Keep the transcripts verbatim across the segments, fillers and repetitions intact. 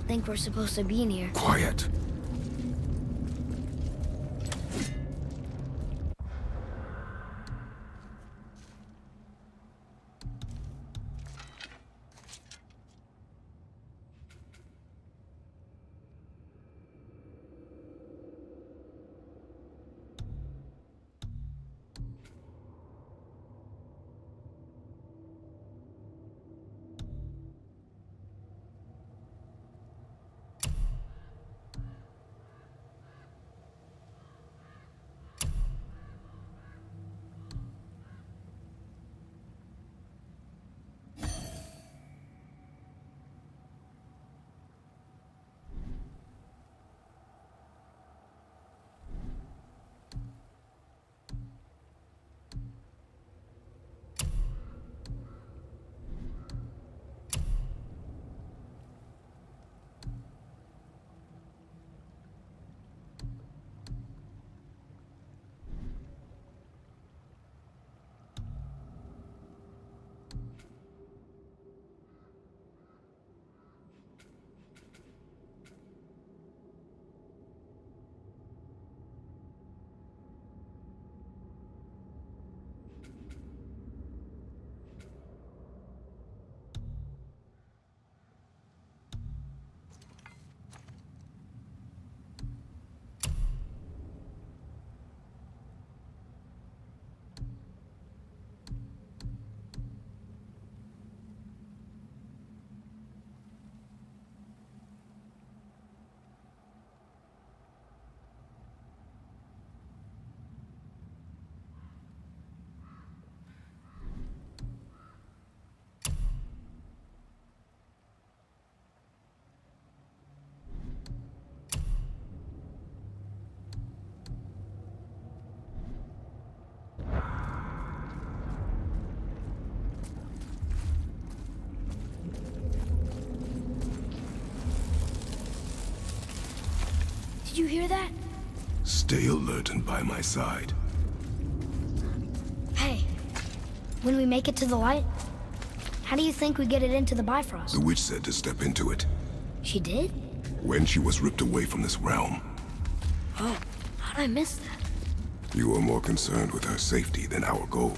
don't think we're supposed to be in here. Quiet. Did you hear that? Stay alert and by my side. Hey, when we make it to the light, how do you think we get it into the Bifrost? The witch said to step into it. She did? When she was ripped away from this realm. Oh, how'd I miss that? You were more concerned with her safety than our goal.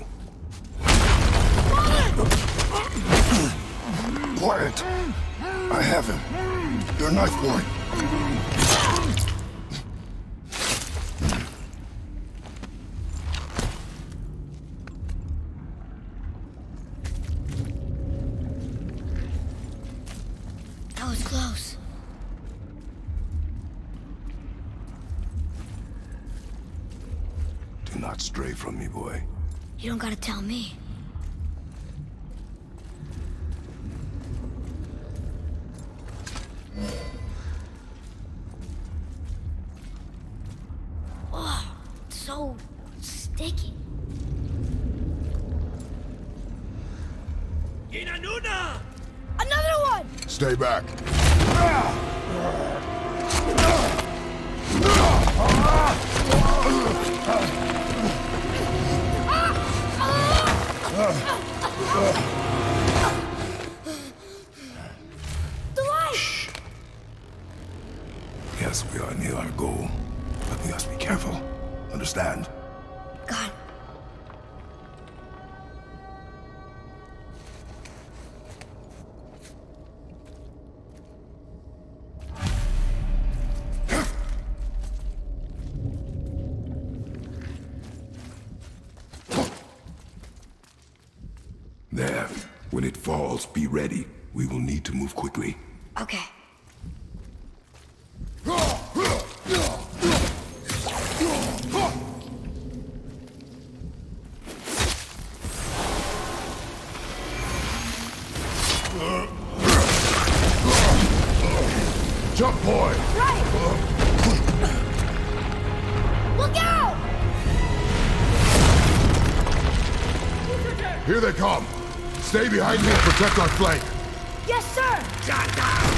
Quiet! I have him. Your knife boy. That was close. Do not stray from me, boy. You don't gotta tell me. Oh, so sticky. Inanuna! Another one! Stay back. The light! Yes, we are near our goal, but we must be careful. Understand? God. There. When it falls, be ready. We will need to move quickly. Okay. Jump, boy! Right! Look out! Here they come! Stay behind me and protect our flank! Yes, sir!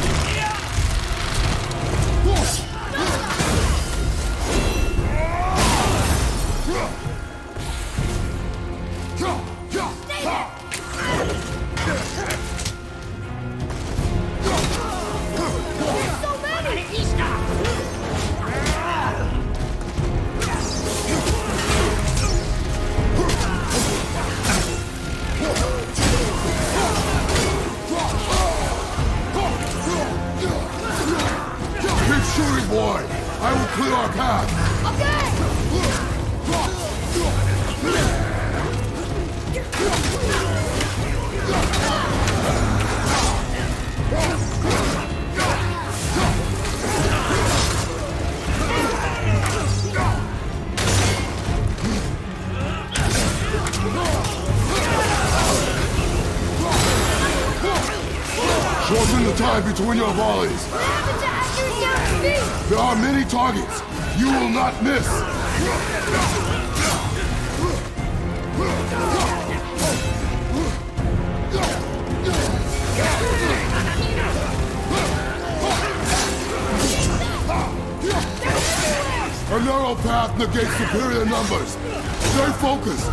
Lengthen the time between your volleys. What happened to accuracy and speed? There are many targets. You will not miss. A narrow path negates superior numbers. Stay focused.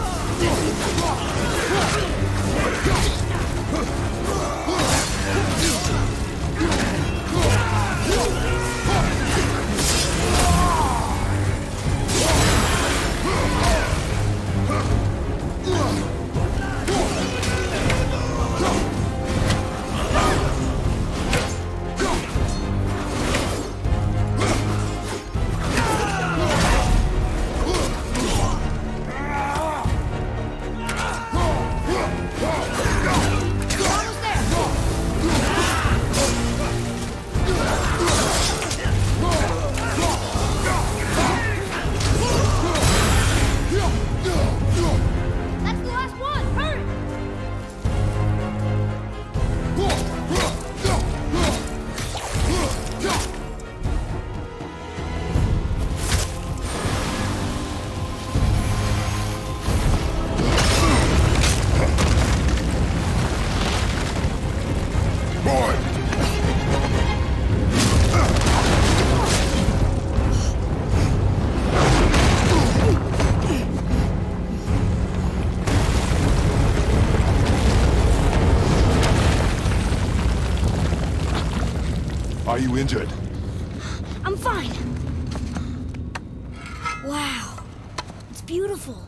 Are you injured? I'm fine. Wow. It's beautiful.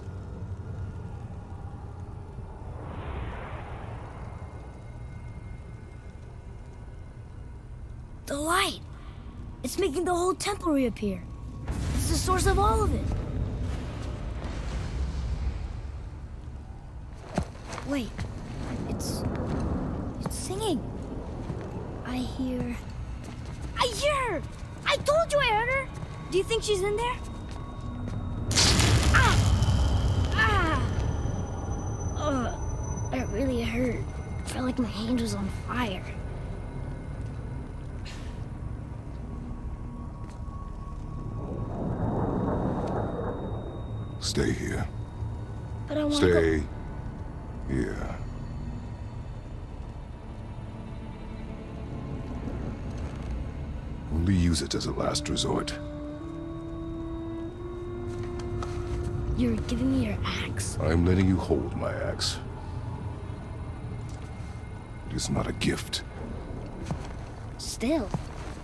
The light. It's making the whole temple reappear. It's the source of all of it. Wait. It's... It's singing. I hear... I hear her! I told you I heard her! Do you think she's in there? Ah! Ah! Ugh. That really hurt. I felt like my hand was on fire. Stay here. But I want to Stay go... here. Only use it as a last resort. You're giving me your axe? I'm letting you hold my axe. It is not a gift. Still.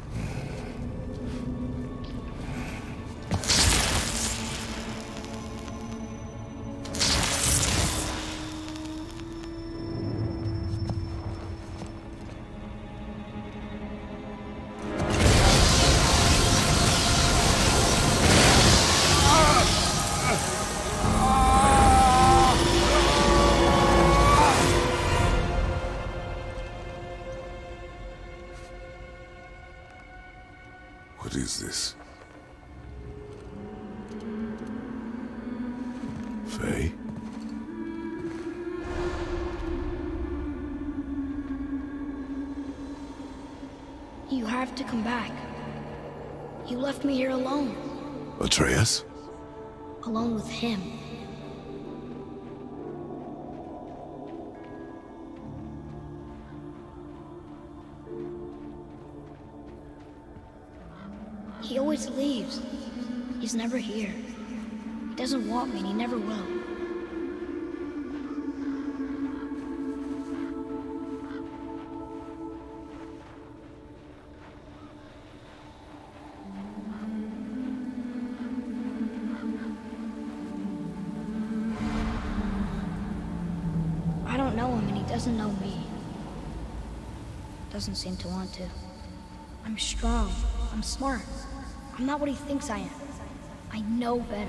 What is this? Faye? You have to come back. You left me here alone. Atreus? Alone with him. He always leaves. He's never here. He doesn't want me, and he never will. I don't know him, and he doesn't know me. Doesn't seem to want to. I'm strong. I'm smart. I'm not what he thinks I am. I know better.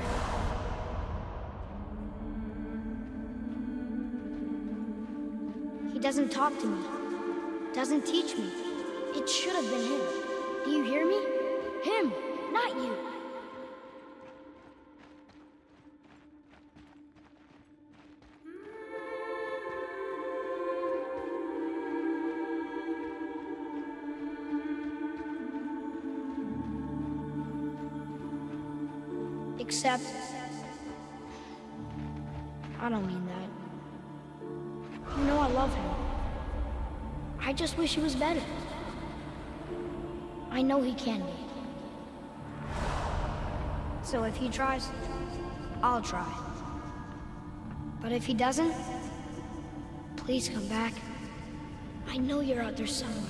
He doesn't talk to me. Doesn't teach me. It should have been him. Do you hear me? Him, not you. accept? I don't mean that. You know I love him. I just wish he was better. I know he can be. So if he tries, I'll try. But if he doesn't, please come back. I know you're out there somewhere.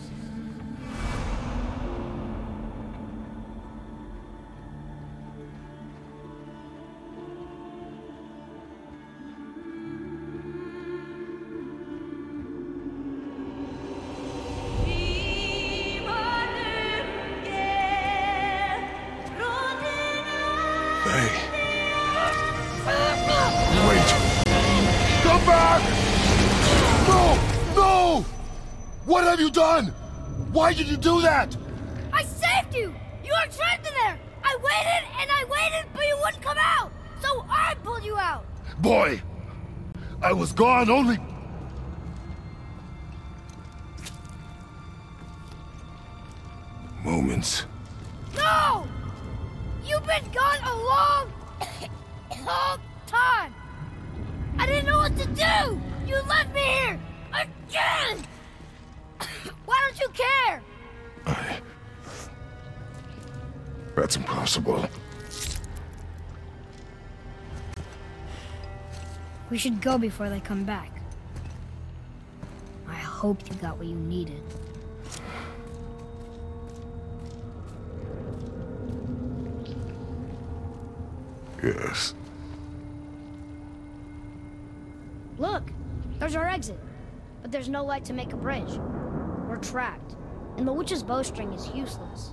What have you done? Why did you do that? I saved you! You were trapped in there! I waited and I waited, but you wouldn't come out! So I pulled you out! Boy, I was gone only... Moments. No! You've been gone a long, long time! I didn't know what to do! You left me here! Again! Why don't you care? I... That's impossible. We should go before they come back. I hope you got what you needed. Yes. Look, there's our exit. But there's no light to make a bridge. We're trapped, and the witch's bowstring is useless.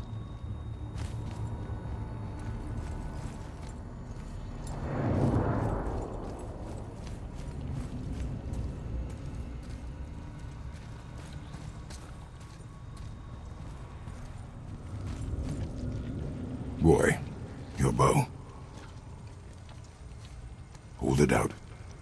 Boy, your bow. Hold it out.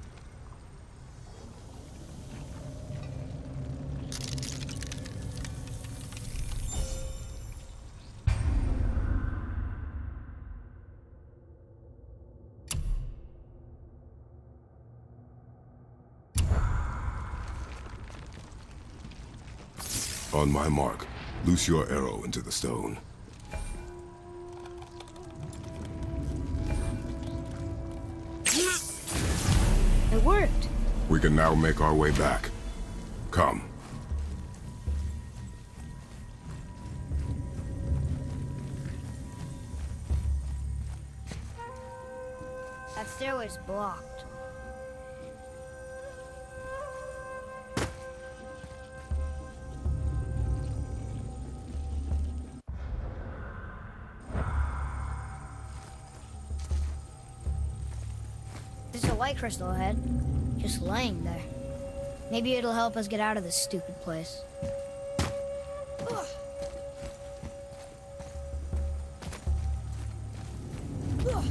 On my mark, loose your arrow into the stone. It worked. We can now make our way back. Come. That stairway's blocked. There's a light crystal ahead, just laying there. Maybe it'll help us get out of this stupid place. Ugh. Ugh.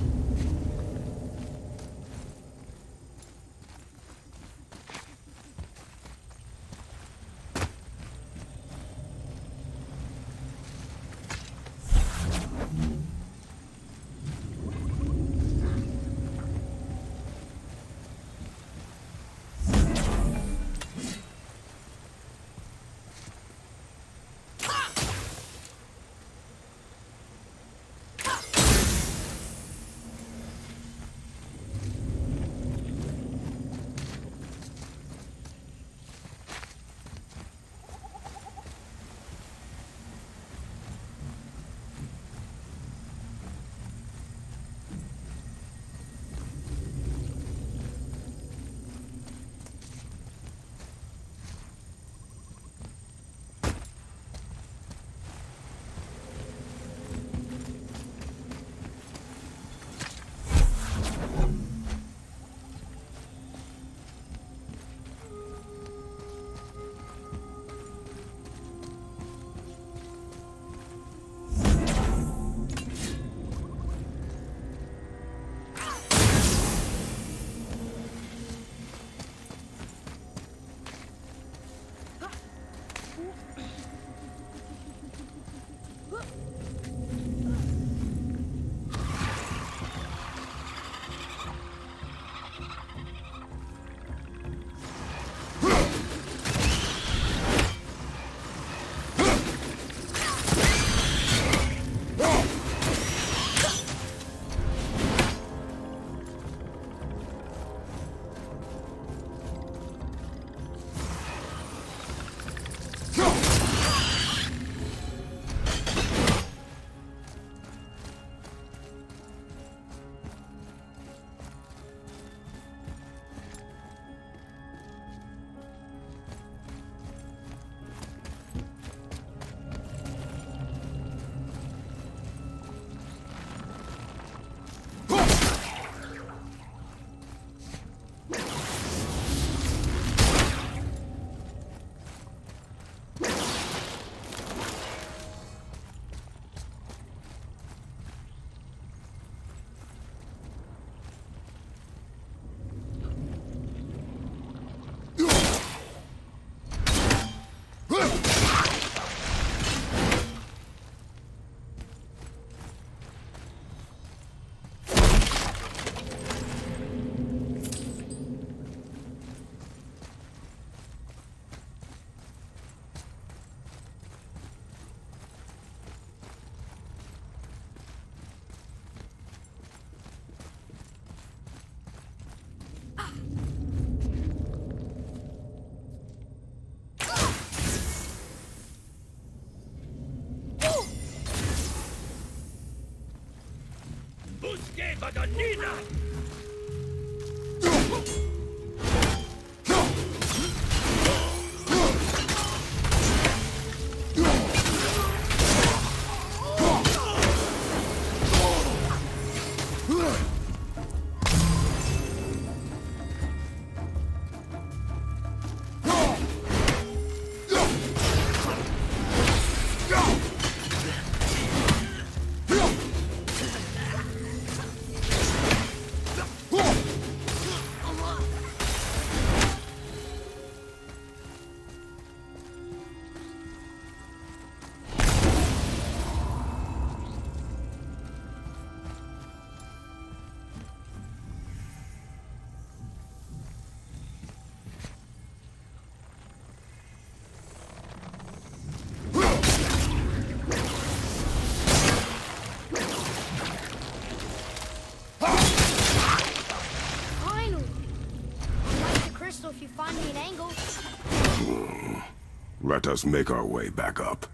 Let us make our way back up.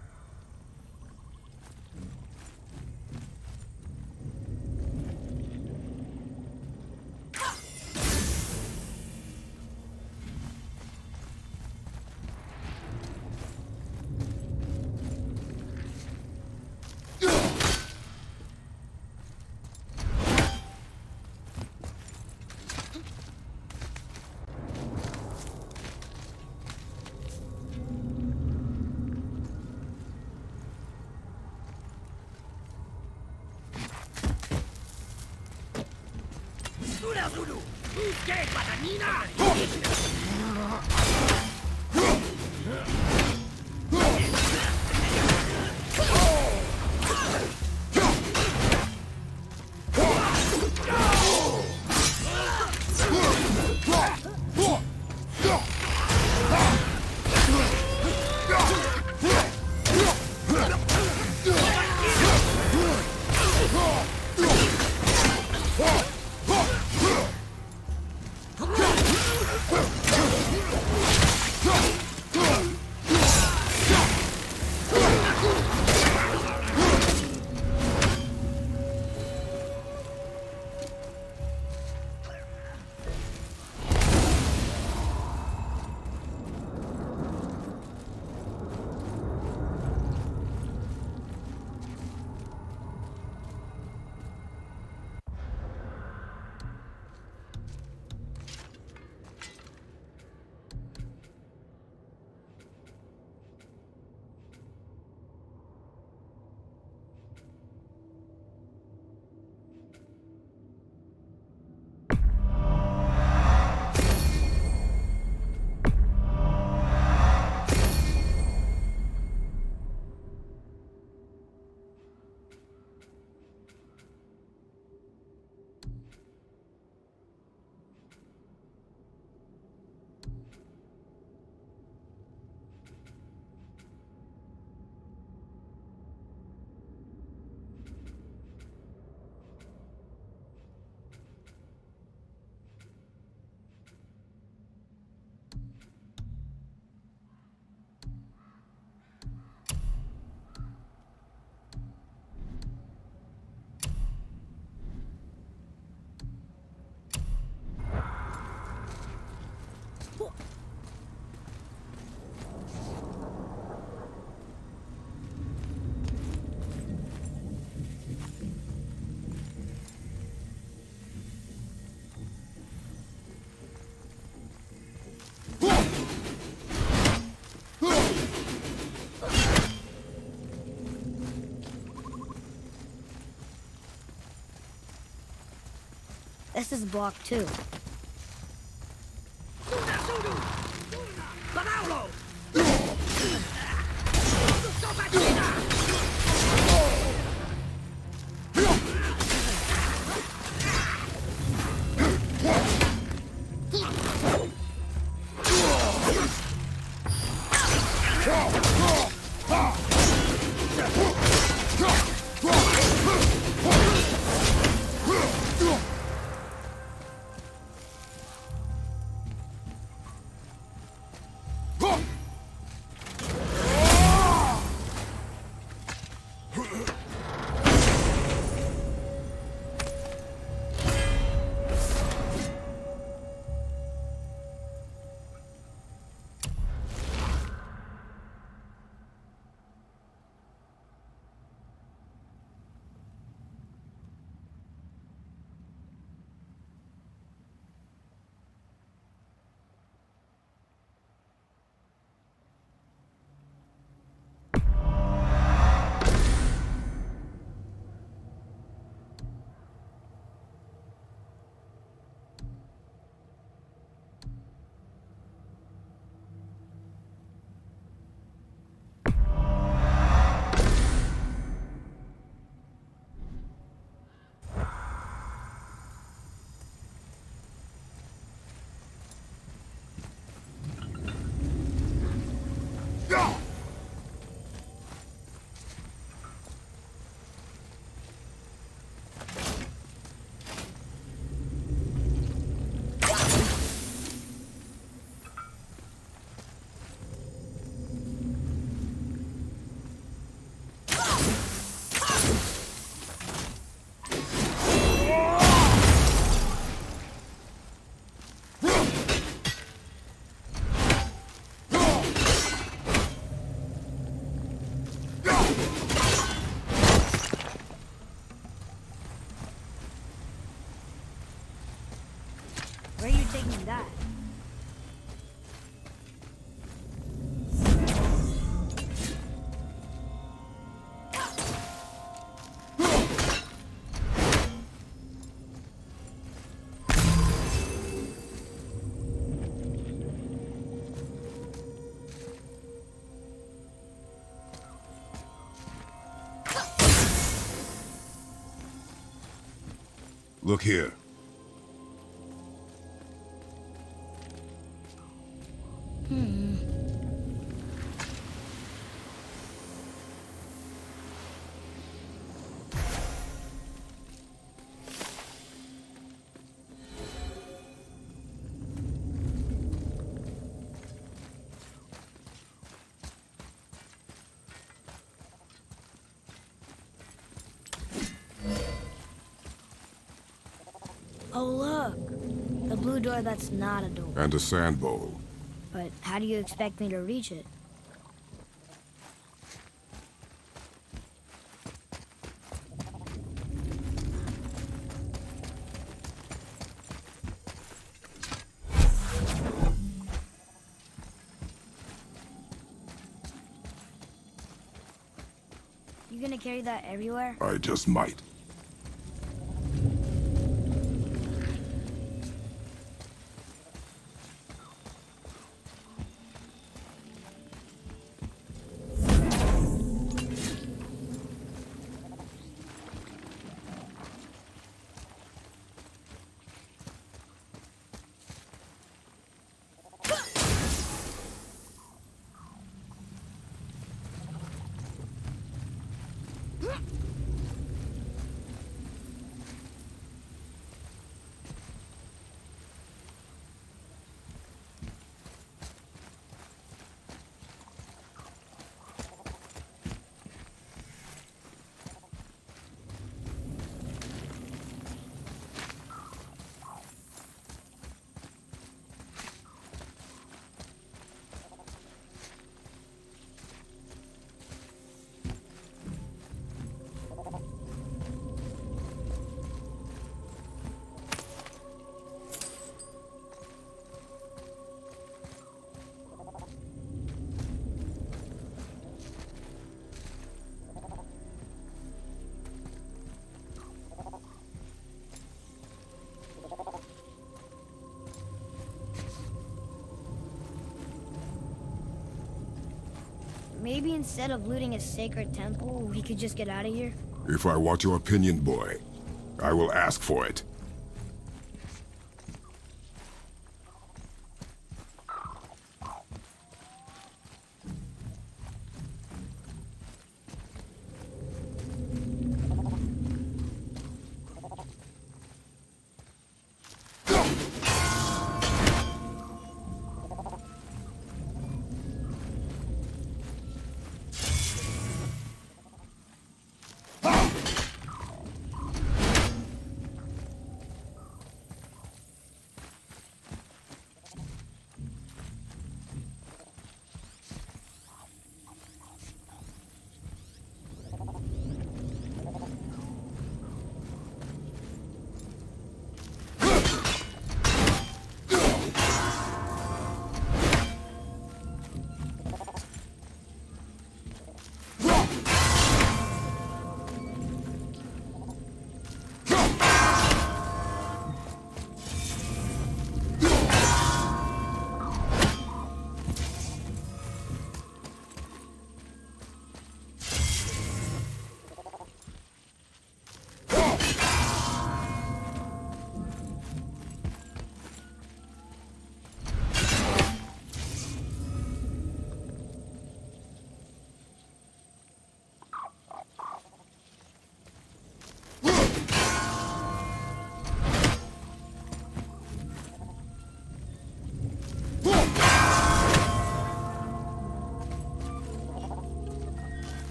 This is block two. Where are you taking that? Look here. Hmm. Oh, look. The blue door that's not a door. And a sand bowl. But how do you expect me to reach it? You gonna carry that everywhere? I just might. Maybe instead of looting a sacred temple, we could just get out of here? If I want your opinion, boy, I will ask for it.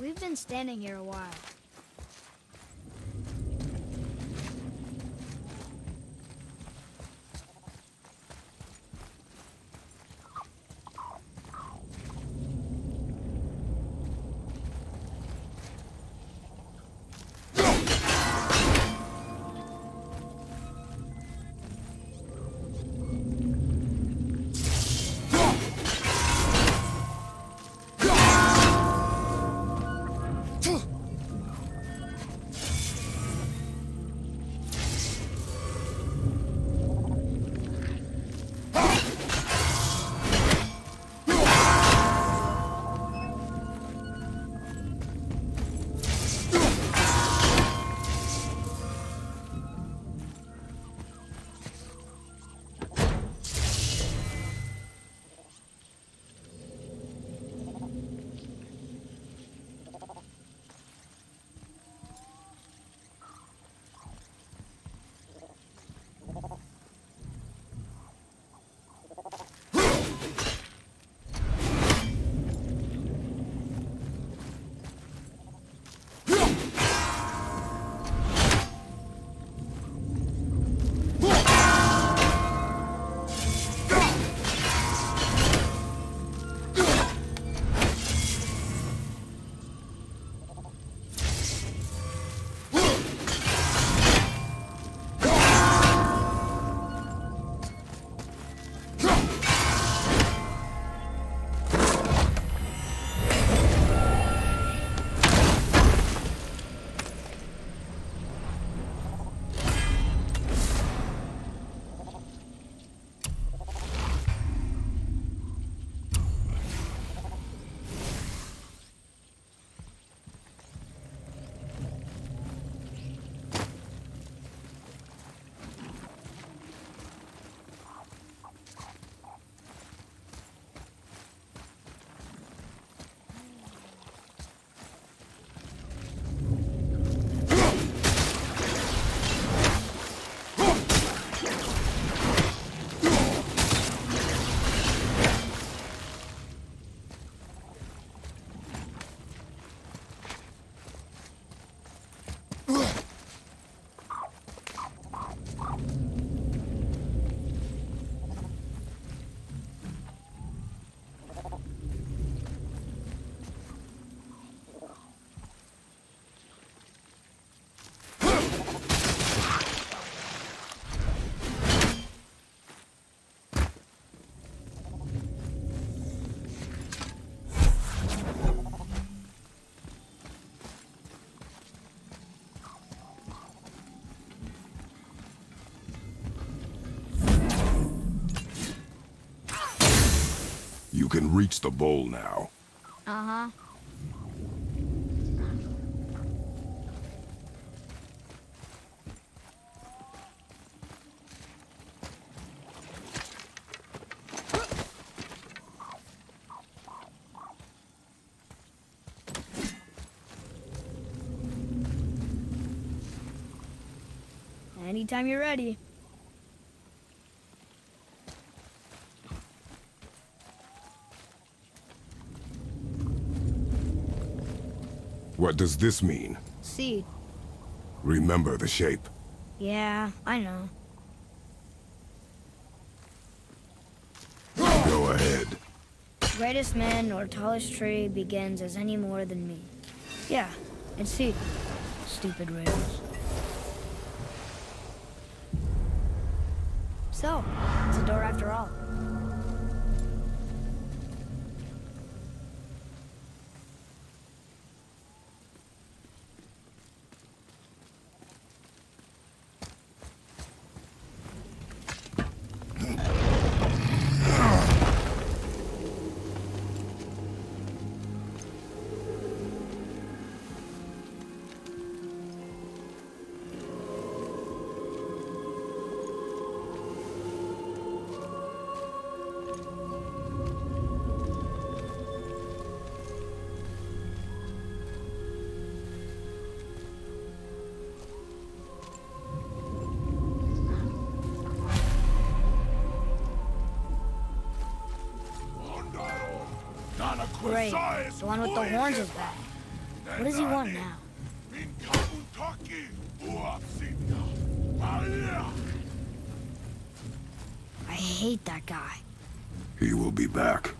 We've been standing here a while. You can reach the bowl now. Uh-huh. Anytime you're ready. What does this mean? Seed. Remember the shape. Yeah, I know. Go ahead. Greatest man or tallest tree begins as any more than me. Yeah, it's seed. Stupid riddles. So, it's a door after all. Great. The one with the horns is back. What does he want now? I hate that guy. He will be back.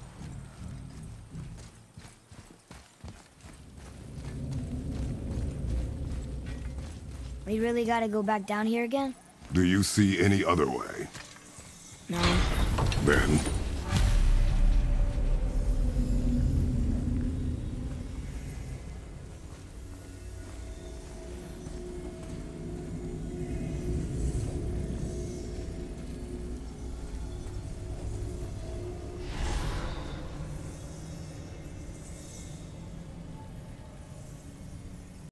We really gotta go back down here again? Do you see any other way? No. Then,